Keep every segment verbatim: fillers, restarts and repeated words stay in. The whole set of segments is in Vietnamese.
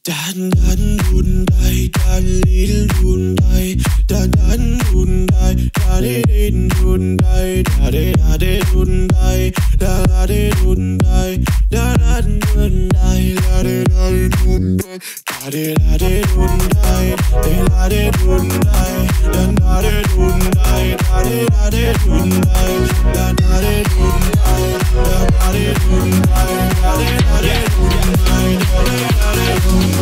Dan dan dun dai, dan lil dun dai, dan dan dun dai, da de din dun dai, da de da de dun dai, da da de dun dai, da da dun dai, da de da de dun dai, da de da de dun dai, de da de dun dai, dan da de dun dai, da de da de dun dai, da da de dun dai, da da de dun dai, da de da de dun dai, da de da de dun dai.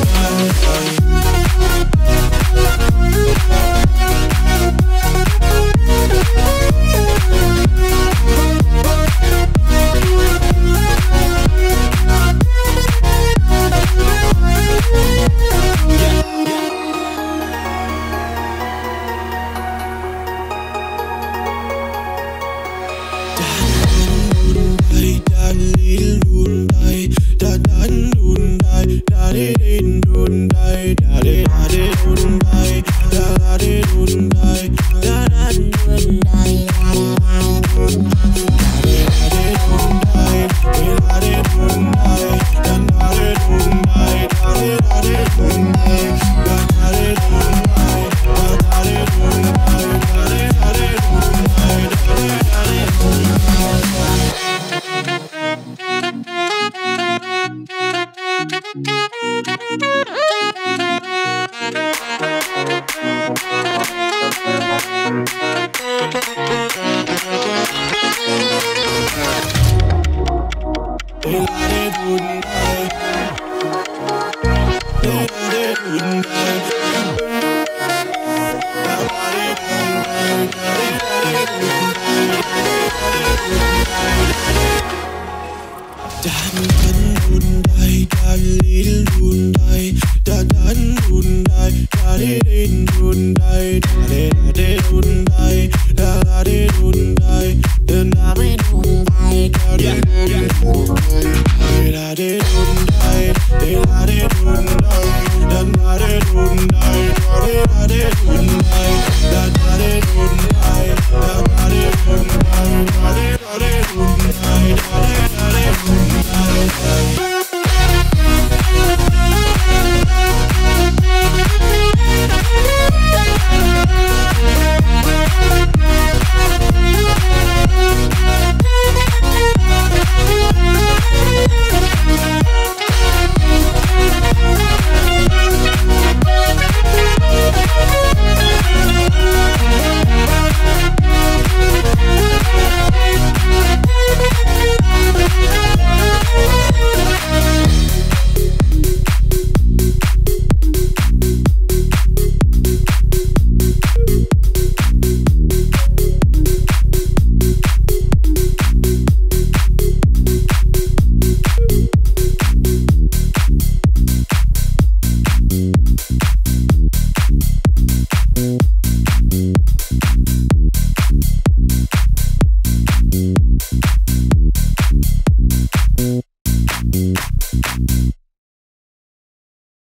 Da da